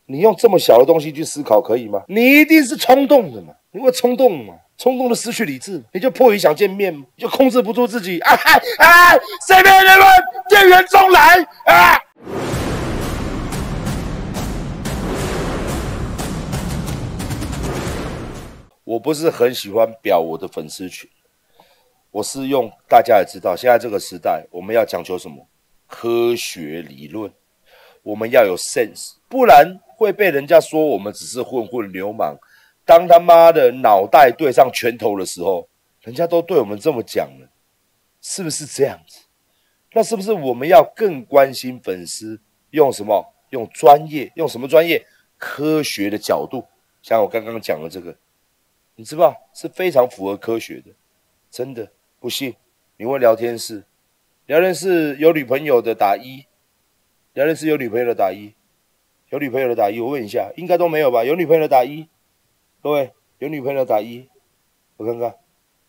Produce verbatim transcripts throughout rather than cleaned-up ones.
你用这么小的东西去思考可以吗？你一定是冲动的嘛，你会冲动嘛，冲动的失去理智，你就迫于想见面嘛，你就控制不住自己。哎哎，谁没人问？店员中来啊！我不是很喜欢表我的粉丝群，我是用大家也知道，现在这个时代我们要讲求什么？科学理论，我们要有 sense， 不然会被人家说我们只是混混流氓。当他妈的脑袋对上拳头的时候，人家都对我们这么讲了，是不是这样子？那是不是我们要更关心粉丝？用什么？用专业，用什么专业？科学的角度，像我刚刚讲的这个，你知道是非常符合科学的，真的。不信你问聊天室，聊天室有女朋友的打一，聊天室有女朋友的打一，有女朋友的打一，我问一下，应该都没有吧？有女朋友的打一，各位有女朋友的打一，我看看，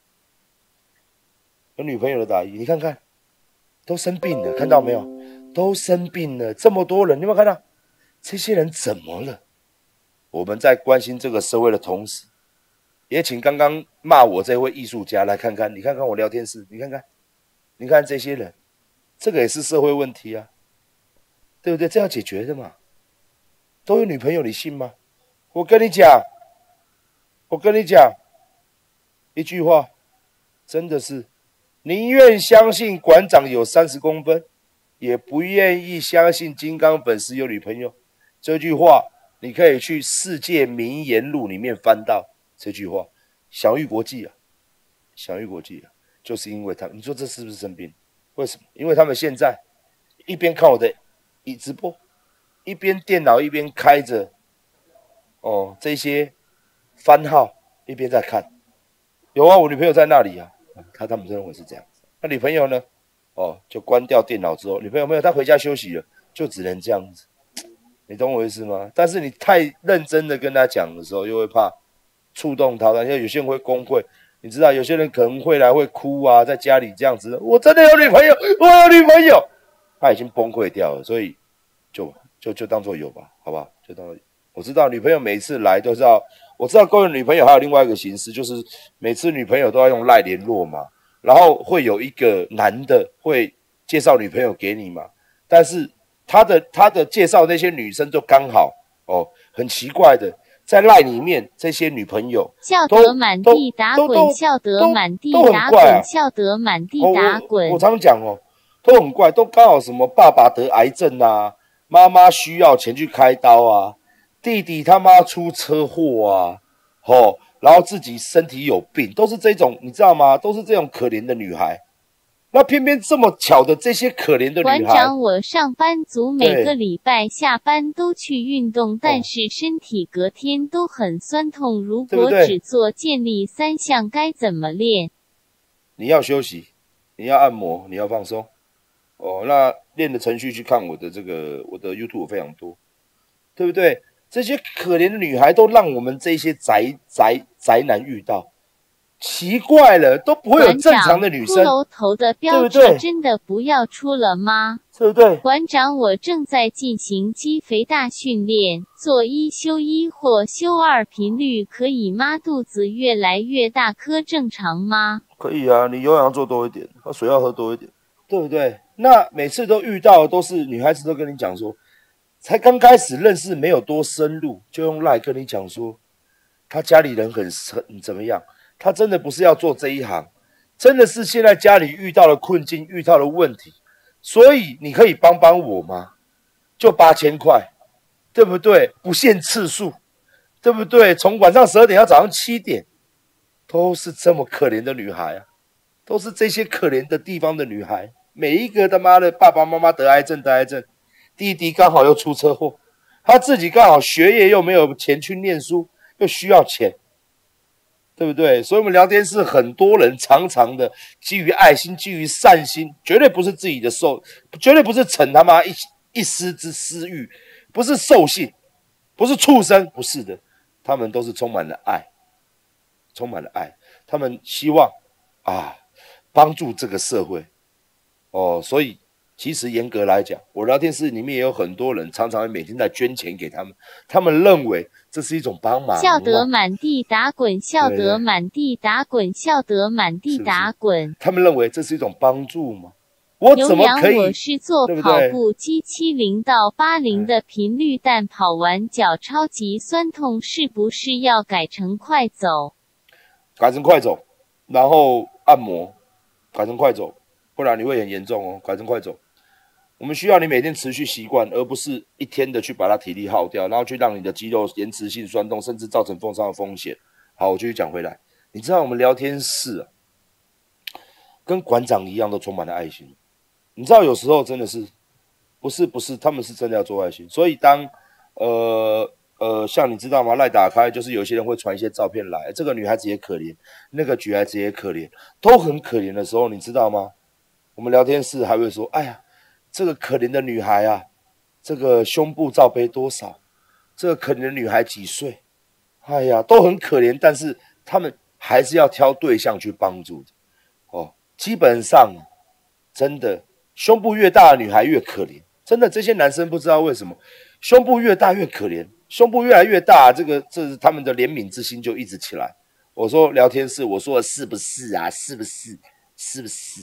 有女朋友的打一，你看看，都生病了，看到没有？都生病了，这么多人，你有没有看到？这些人怎么了？我们在关心这个社会的同时，也请刚刚骂我这位艺术家来看看，你看看我聊天室，你看看，你看这些人，这个也是社会问题啊，对不对？这要解决的嘛。都有女朋友，你信吗？我跟你讲，我跟你讲一句话，真的是宁愿相信馆长有三十公分，也不愿意相信金刚粉丝有女朋友。这句话你可以去世界名言录里面翻到这句话，享誉国际啊，享誉国际啊，就是因为他，你说这是不是生病？为什么？因为他们现在一边看我的直播，一边电脑一边开着哦这些番号，一边在看。有啊，我女朋友在那里啊，他他们认为是这样子。那女朋友呢？哦，就关掉电脑之后，女朋友没有，她回家休息了，就只能这样子。你懂我意思吗？但是你太认真的跟他讲的时候，又会怕触动他，因为有些人会公会，你知道，有些人可能会来会哭啊，在家里这样子，我真的有女朋友，我有女朋友，他已经崩溃掉了，所以就就就当做有吧，好不好？就当做有。我知道女朋友每一次来都是要，我知道各位女朋友还有另外一个形式，就是每次女朋友都要用赖联络嘛，然后会有一个男的会介绍女朋友给你嘛，但是他的他的介绍那些女生就刚好哦，很奇怪的，在赖里面这些女朋友笑得满地打滚，笑得满地打滚，笑得满地打滚。 我, 我, 我常讲哦，都很怪，都刚好什么爸爸得癌症啊，妈妈需要钱去开刀啊，弟弟他妈出车祸啊，哦，然后自己身体有病，都是这种，你知道吗？都是这种可怜的女孩。那偏偏这么巧的，这些可怜的女孩， 馆长，我上班族每个礼拜下班都去运动，但是身体隔天都很酸痛。如果只做健力三项，该怎么练？ 你要休息，你要按摩，你要放松。哦，那练的程序去看我的这个我的 YouTube 非常多，对不对？这些可怜的女孩都让我们这些宅宅宅男遇到。奇怪了，都不会有正常的女生。 骷髅头的标志真的不要出了吗？ 对不对？ 馆长，我正在进行肌肥大训练，做一休一或休二频率可以吗？肚子越来越大颗正常吗？ 可以啊，你有氧做多一点，水要喝多一点，对不对？那每次都遇到的都是女孩子都跟你讲说，才刚开始认识没有多深入，就用赖跟你讲说，她家里人很很怎么样。他真的不是要做这一行，真的是现在家里遇到了困境，遇到了问题，所以你可以帮帮我吗？就八千块，对不对？不限次数，对不对？从晚上十二点到早上七点，都是这么可怜的女孩啊，都是这些可怜的地方的女孩，每一个他妈的爸爸妈妈得癌症得癌症，弟弟刚好又出车祸，他自己刚好学业又没有钱去念书，又需要钱。对不对？所以我们聊天室很多人常常的基于爱心，基于善心，绝对不是自己的兽，绝对不是逞他妈一一丝之私欲，不是兽性，不是畜生，不是的，他们都是充满了爱，充满了爱，他们希望啊帮助这个社会哦，所以其实严格来讲，我聊天室里面也有很多人常常每天在捐钱给他们，他们认为这是一种帮忙。 笑得满地打滚，笑得满地打滚，笑得满地打滚。是是他们认为这是一种帮助吗？我怎么可以？ 我是做跑步机七零到八零的频率，但跑完脚超级酸痛，是不是要改成快走？ 改成快走，然后按摩，改成快走，不然你会很严重哦。改成快走，我们需要你每天持续习惯，而不是一天的去把它体力耗掉，然后去让你的肌肉延迟性酸痛，甚至造成风伤的风险。好，我继续讲回来，你知道我们聊天室啊，跟馆长一样，都充满了爱心。你知道有时候真的是，不是不是，他们是真的要做爱心。所以当呃呃，像你知道吗？赖打开就是有些人会传一些照片来，这个女孩子也可怜，那个女孩子也可怜，都很可怜的时候，你知道吗？我们聊天室还会说，哎呀，这个可怜的女孩啊，这个胸部罩杯多少？这个可怜的女孩几岁？哎呀，都很可怜，但是他们还是要挑对象去帮助的哦。基本上，真的。胸部越大的女孩越可怜，真的，这些男生不知道为什么，胸部越大越可怜，胸部越来越大，这个这是他们的怜悯之心就一直起来。我说聊天室，我说的是不是啊？是不是？是不是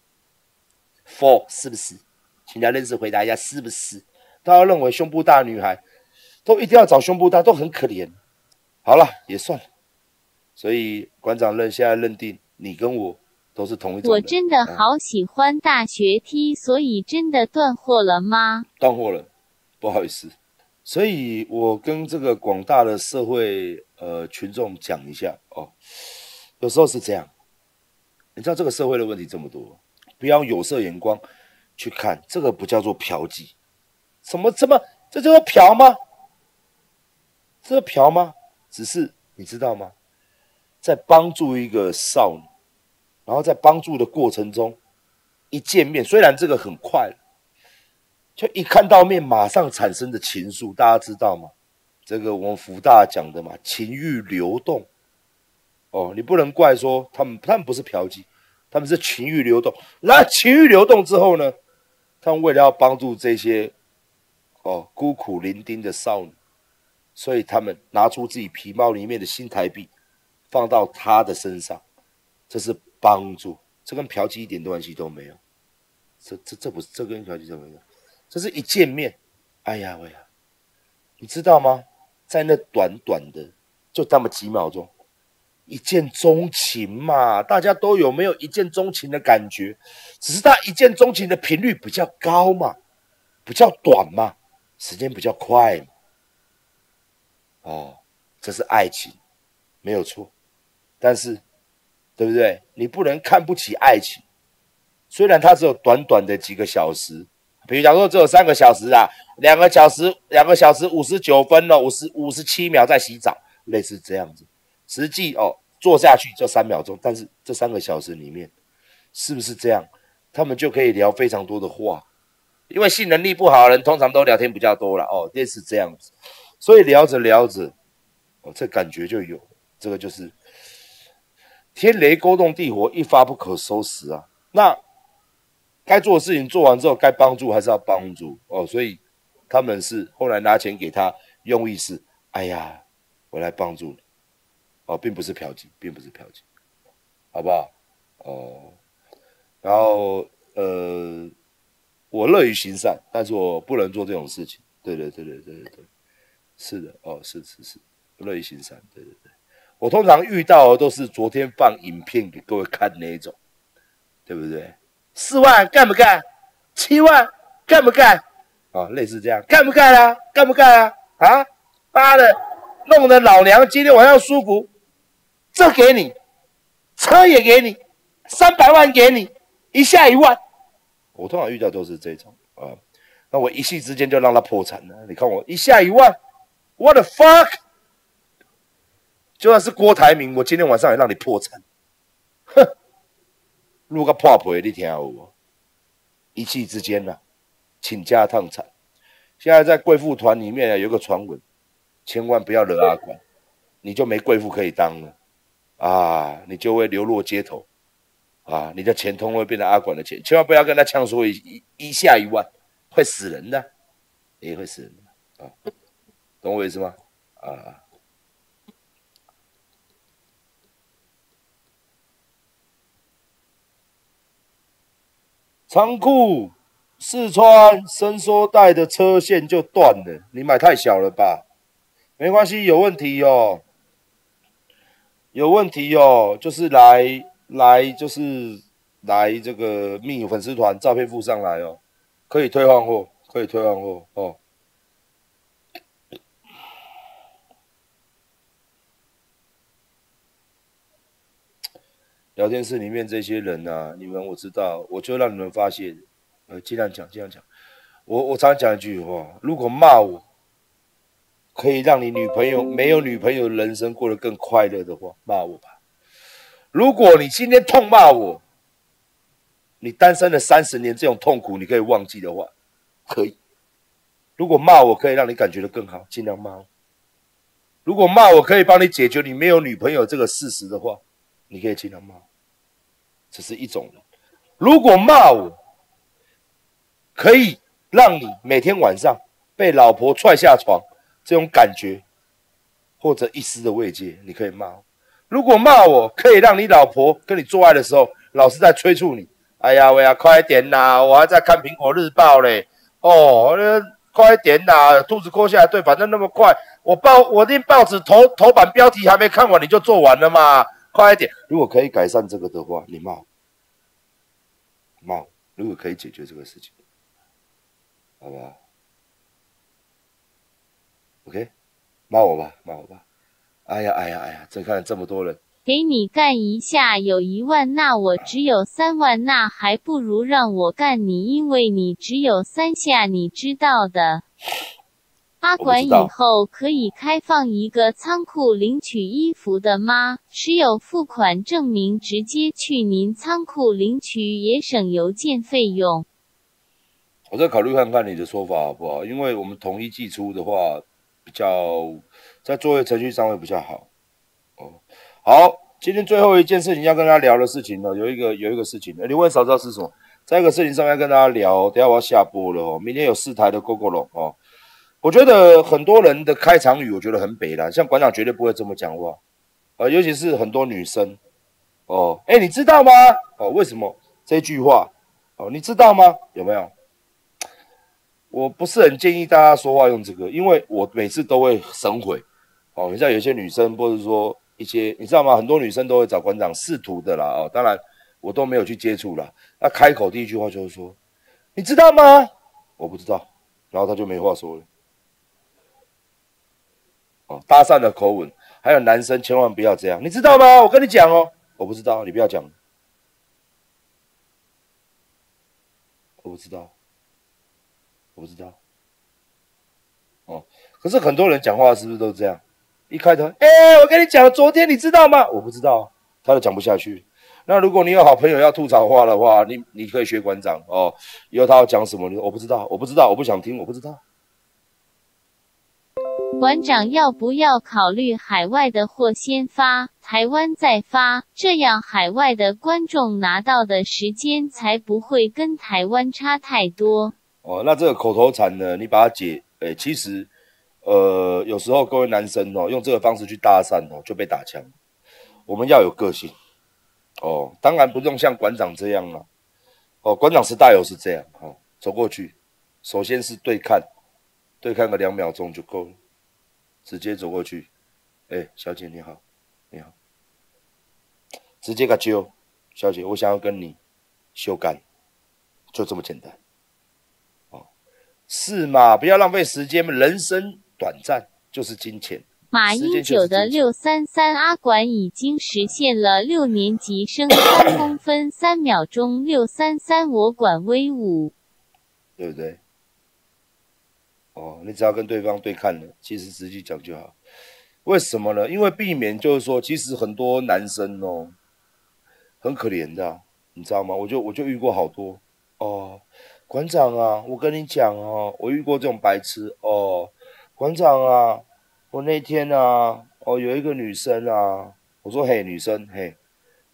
？For 是不是？请聊天室回答一下，是不是？大家认为胸部大的女孩都一定要找胸部大，都很可怜。好了，也算了。所以馆长认现在认定你跟我。都是同一种人。 我真的好喜欢大学 T，、嗯、所以真的断货了吗？ 断货了，不好意思。所以我跟这个广大的社会呃群众讲一下哦，有时候是这样，你知道这个社会的问题这么多，不要有色眼光去看，这个不叫做嫖妓，什么什么，这叫做嫖吗？这是嫖吗？只是你知道吗？在帮助一个少女。然后在帮助的过程中，一见面，虽然这个很快了，就一看到面马上产生的情愫，大家知道吗？这个我们福大讲的嘛，情欲流动。哦，你不能怪说他们，他们不是嫖妓，他们是情欲流动。那情欲流动之后呢，他们为了要帮助这些哦孤苦伶仃的少女，所以他们拿出自己皮包里面的新台币，放到她的身上，这是帮助，这跟嫖妓一点关系都没有。这这这不是，这跟嫖妓都没有。这是一见面，哎呀喂呀，你知道吗？在那短短的就这么几秒钟，一见钟情嘛，大家都有没有一见钟情的感觉？只是他一见钟情的频率比较高嘛，比较短嘛，时间比较快嘛。哦，这是爱情，没有错。但是，对不对？你不能看不起爱情，虽然它只有短短的几个小时，比如讲说只有三个小时啊，两个小时，两个小时五十九分哦，五十五十七秒在洗澡，类似这样子。实际哦，做下去就三秒钟，但是这三个小时里面，是不是这样？他们就可以聊非常多的话，因为性能力不好的人通常都聊天比较多了哦，类似这样子，所以聊着聊着，哦，这感觉就有，这个就是天雷勾动地火，一发不可收拾啊。那该做的事情做完之后，该帮助还是要帮助哦，所以他们是后来拿钱给他，用意是，哎呀，我来帮助你。哦，并不是嫖妓，并不是嫖妓，好不好？哦，然后呃，我乐于行善，但是我不能做这种事情。对对对对对对对，是的，哦，是是是，乐于行善，对对对。我通常遇到的都是昨天放影片给各位看那一种，对不对？四万干不干？七万干不干？啊、哦，类似这样，干不干啊？干不干啊？啊，妈的，弄得老娘今天晚上舒服。这给你，车也给你，三百万给你，一下一万。我通常遇到都是这种啊，那我一夕之间就让他破产了。你看我一下一万 ，what the fuck？ 就算是郭台铭，我今天晚上也让你破产。哼，如果破皮，你听有无？一夕之间呐、啊，倾家荡产。现在在贵妇团里面有一个传闻，千万不要惹阿管，你就没贵妇可以当了。啊，你就会流落街头， 啊，你的钱通会变成阿管的钱，千万不要跟他呛说一一下一万，会死人的，也会死人的啊，懂我意思吗？啊，仓库四川伸缩带的车线就断了，你买太小了吧？没关系，有问题哦，有问题哦，就是来来就是来这个密粉丝团，照片附上来哦，可以退换货，可以退换货哦。聊天室里面这些人啊，你们我知道，我就让你们发现，呃，尽量讲，尽量讲。我我常讲一句话，如果骂我可以让你女朋友没有女朋友的人生过得更快乐的话，骂我吧。如果你今天痛骂我，你单身了三十年这种痛苦你可以忘记的话，可以。如果骂我可以让你感觉得更好，尽量骂我。如果骂我可以帮你解决你没有女朋友这个事实的话，你可以尽量骂我。这是一种人。如果骂我可以让你每天晚上被老婆踹下床这种感觉或者一丝的慰藉，你可以骂我。如果骂我可以让你老婆跟你做爱的时候老是在催促你，哎呀喂呀快点啦，我还在看苹果日报嘞，哦快点啦，兔子抠下来，对，反正那么快，我报我订报纸头头版标题还没看完你就做完了嘛，快一点。如果可以改善这个的话，你骂我，骂我。如果可以解决这个事情，好不好 ？OK， 骂我吧，骂我吧。哎呀哎呀哎呀，真看这么多人。 给你干一下有一万，那我只有三万，那还不如让我干你，因为你只有三下，你知道的。阿管以后可以开放一个仓库领取衣服的吗？持有付款证明直接去您仓库领取，也省邮件费用。 我再考虑看看你的说法好不好？因为我们统一寄出的话，比较在作业程序上会比较好。哦，好，今天最后一件事情要跟大家聊的事情呢，有一个有一个事情，你问少知道是什么？在一个事情上面要跟大家聊，等一下我要下播了哦。明天有四台的 GoGo 哦。我觉得很多人的开场语，我觉得很北啦，像馆长绝对不会这么讲话，呃，尤其是很多女生哦，哎，你知道吗？哦，为什么这句话？哦，你知道吗？有没有？我不是很建议大家说话用这个，因为我每次都会神悔。哦，你像有些女生，或者说一些，你知道吗？很多女生都会找馆长试图的啦。哦，当然我都没有去接触啦。那开口第一句话就是说：“你知道吗？”我不知道，然后他就没话说了。哦，搭讪的口吻，还有男生千万不要这样，你知道吗？我跟你讲哦，我不知道，你不要讲，我不知道，我不知道。哦，可是很多人讲话是不是都这样？一开头，哎、欸，我跟你讲，昨天你知道吗？我不知道，他就讲不下去。那如果你有好朋友要吐槽话的话，你你可以学馆长哦，以后他要讲什么，你说我不知道，我不知道，我不想听，我不知道。 馆长要不要考虑海外的货先发，台湾再发，这样海外的观众拿到的时间才不会跟台湾差太多。 哦，那这个口头禅呢，你把它解，诶，其实，呃，有时候各位男生哦，用这个方式去搭讪哦，就被打枪。我们要有个性哦，当然不用像馆长这样啊。哦，馆长时代有是这样哦，走过去，首先是对看，对看个两秒钟就够了。直接走过去，哎、欸，小姐你好，你好，直接个揪，小姐，我想要跟你修改，就这么简单，哦，是嘛？不要浪费时间，人生短暂，就是金钱。 马英九的六三三阿管已经实现了六年级生三公分三秒钟六三三，我管威武， 对不对？哦，你只要跟对方对看了，其实直接讲就好。为什么呢？因为避免就是说，其实很多男生哦，很可怜的、啊，你知道吗？我就我就遇过好多哦，馆长啊，我跟你讲哦，我遇过这种白痴哦，馆长啊，我那天啊，哦有一个女生啊，我说嘿女生嘿，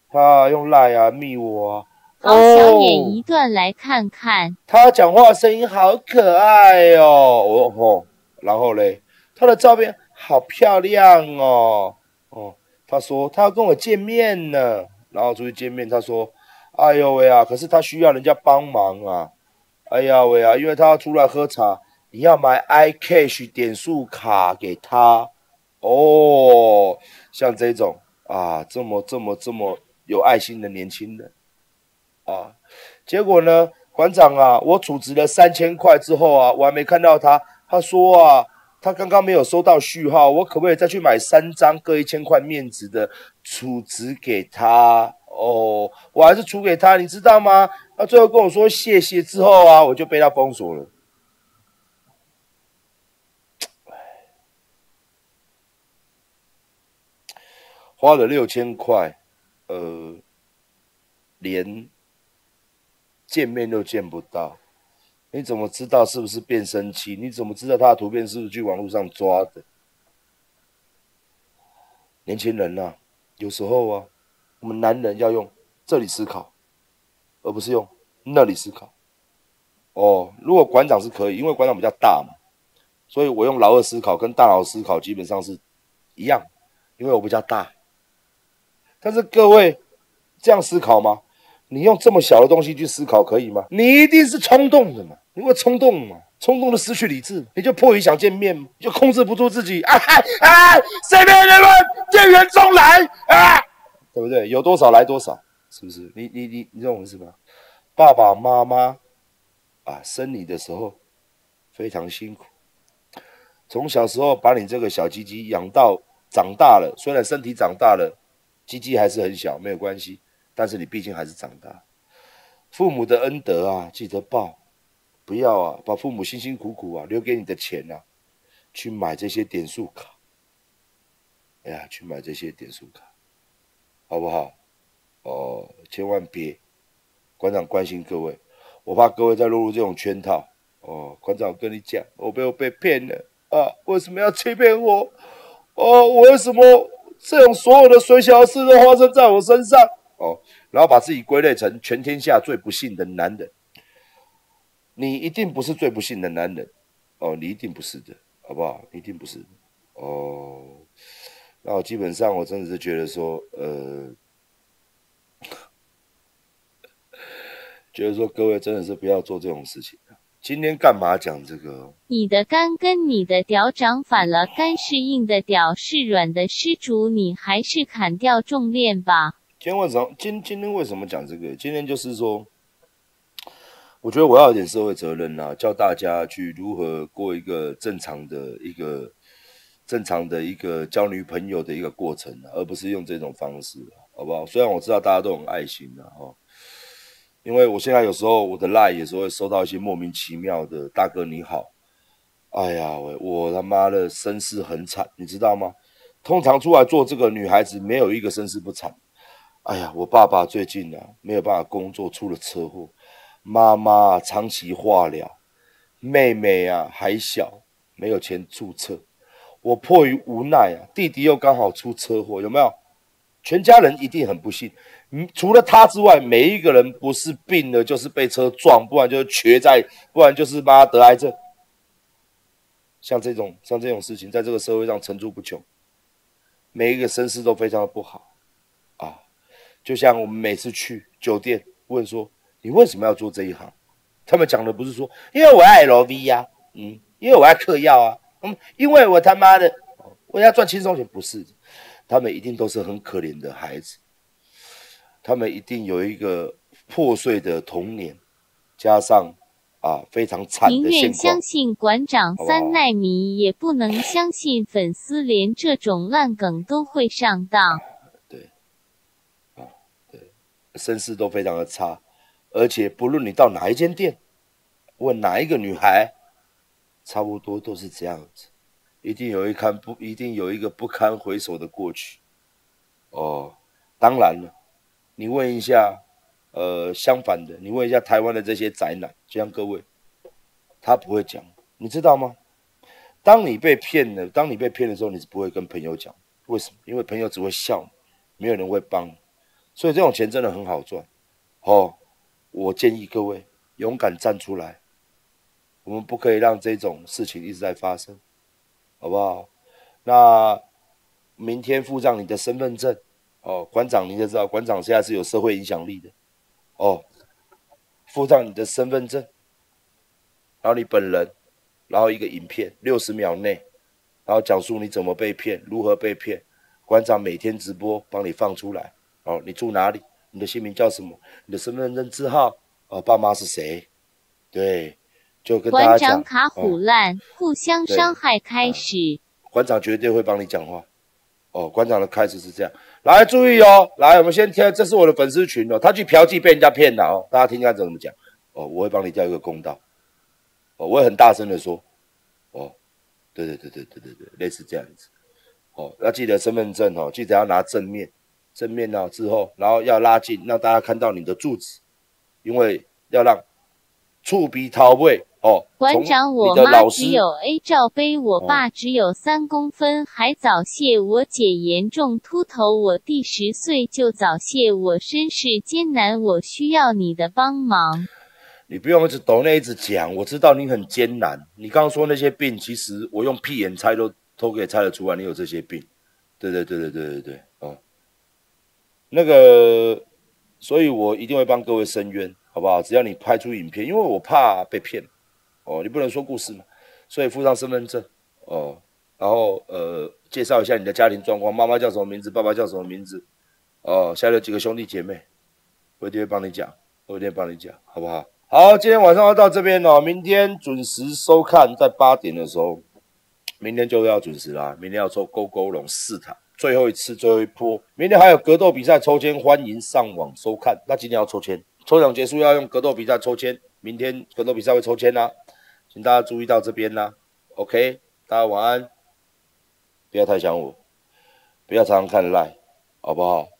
他用赖啊密我啊。 好，小演一段来看看。 哦、他讲话声音好可爱哦，我哦，然后嘞，他的照片好漂亮哦，哦，他说他要跟我见面呢，然后出去见面，他说，哎呦喂啊，可是他需要人家帮忙啊，哎呀喂啊，因为他要出来喝茶，你要买 iCash 点数卡给他，哦，像这种啊，这么这么这么有爱心的年轻人。啊，结果呢，馆长啊，我储值了三千块之后啊，我还没看到他。他说啊，他刚刚没有收到序号，我可不可以再去买三张各一千块面值的储值给他？哦，我还是储给他，你知道吗？他最后跟我说谢谢之后啊，我就被他封锁了。花了六千块，呃，连见面都见不到。你怎么知道是不是变声器？你怎么知道他的图片是不是去网络上抓的？年轻人啊，有时候啊，我们男人要用这里思考，而不是用那里思考。哦，如果馆长是可以，因为馆长比较大嘛，所以我用老二思考跟大脑思考基本上是一样，因为我比较大。但是各位这样思考吗？你用这么小的东西去思考可以吗？你一定是冲动的嘛，你会冲动嘛，冲动的失去理智，你就迫于想见面，你就控制不住自己啊啊！谁没人们店员中来啊，对不对？有多少来多少，是不是？你你你你懂我意思吗？爸爸妈妈啊，生你的时候非常辛苦，从小时候把你这个小鸡鸡养到长大了，虽然身体长大了，鸡鸡还是很小，没有关系。但是你毕竟还是长大，父母的恩德啊，记得报，不要啊，把父母辛辛苦苦啊留给你的钱啊，去买这些点数卡，哎呀，去买这些点数卡，好不好？哦，千万别，馆长关心各位，我怕各位再落入这种圈套。哦，馆长跟你讲，我没有被骗了啊，为什么要欺骗我？哦，为什么这种所有的水小事都发生在我身上？哦，然后把自己归类成全天下最不幸的男人，你一定不是最不幸的男人哦，你一定不是的，好不好？你一定不是哦。那我基本上我真的是觉得说，呃，觉得说各位真的是不要做这种事情。今天干嘛讲这个？ 你的肝跟你的屌长反了，肝是硬的，屌是软的，施主你还是砍掉重练吧。 今天为什么今今天为什么讲这个？今天就是说，我觉得我要有点社会责任啊，教大家去如何过一个正常的一个正常的一个交女朋友的一个过程啊，而不是用这种方式啊，好不好？虽然我知道大家都很爱心啊，哦，因为我现在有时候我的 LINE 也是会收到一些莫名其妙的大哥你好，哎呀，我我他妈的身世很惨，你知道吗？通常出来做这个女孩子没有一个身世不惨。哎呀，我爸爸最近啊没有办法工作，出了车祸，妈妈长期化疗，妹妹啊还小，没有钱注册，我迫于无奈啊，弟弟又刚好出车祸，有没有？全家人一定很不幸，嗯，除了他之外，每一个人不是病了就是被车撞，不然就是瘸在，不然就是妈得癌症。像这种像这种事情，在这个社会上层出不穷，每一个身世都非常的不好啊。就像我们每次去酒店问说，你为什么要做这一行？他们讲的不是说，因为我要 L V 呀、啊，嗯，因为我要嗑药啊，嗯，因为我他妈的我要赚轻松钱，不是，他们一定都是很可怜的孩子，他们一定有一个破碎的童年，加上啊非常惨的现况。 宁愿相信馆长三奈米，也不能相信粉丝连这种烂梗都会上当。 对，啊，对，身世都非常的差，而且不论你到哪一间店，问哪一个女孩，差不多都是这样子，一定有一堪不，一定有一个不堪回首的过去。哦，当然了，你问一下，呃，相反的，你问一下台湾的这些宅男，就像各位，他不会讲，你知道吗？当你被骗了，当你被骗的时候，你是不会跟朋友讲，为什么？因为朋友只会笑你，没有人会帮你。 所以这种钱真的很好赚哦。我建议各位勇敢站出来，我们不可以让这种事情一直在发生，好不好？那明天附上你的身份证哦，馆长你就知道，馆长现在是有社会影响力的哦，附上你的身份证，然后你本人，然后一个影片，六十秒内，然后讲述你怎么被骗，如何被骗。馆长每天直播帮你放出来。哦，你住哪里？你的姓名叫什么？你的身份证字号？哦，爸妈是谁？对，就跟大家讲。 馆长卡虎烂，哦、互相伤害开始。 啊、馆长绝对会帮你讲话。哦，馆长的开始是这样。来，注意哦，来，我们先听，这是我的粉丝群哦，他去嫖妓被人家骗了哦，大家听他怎么讲。哦，我会帮你叫一个公道。哦，我会很大声的说。哦，对对对对对对对，类似这样子。哦，要记得身份证哦，记得要拿正面，正面了之后，然后要拉近，让大家看到你的住址，因为要让触鼻逃位哦。 馆长，我妈只有 A 罩杯，我爸只有三公分，还早泄，我姐严重秃头，我弟十岁就早泄，我身世艰难，我需要你的帮忙。 你不用一直抖那一直讲，我知道你很艰难。你刚刚说那些病，其实我用屁眼猜都都可以猜得出来，你有这些病。对对对对对对对，哦，那个，所以我一定会帮各位申冤，好不好？只要你拍出影片，因为我怕被骗，哦，你不能说故事嘛，所以附上身份证，哦，然后呃，介绍一下你的家庭状况，妈妈叫什么名字，爸爸叫什么名字，哦，下有几个兄弟姐妹，我一定会帮你讲，我一定会帮你讲，好不好？好，今天晚上要到这边哦，明天准时收看，在八点的时候，明天就要准时啦。明天要抽勾勾龙四塔，最后一次，最后一波。明天还有格斗比赛抽签，欢迎上网收看。那今天要抽签，抽奖结束要用格斗比赛抽签，明天格斗比赛会抽签啦，请大家注意到这边啦。OK， 大家晚安，不要太想我，不要常常看 Line， 好不好？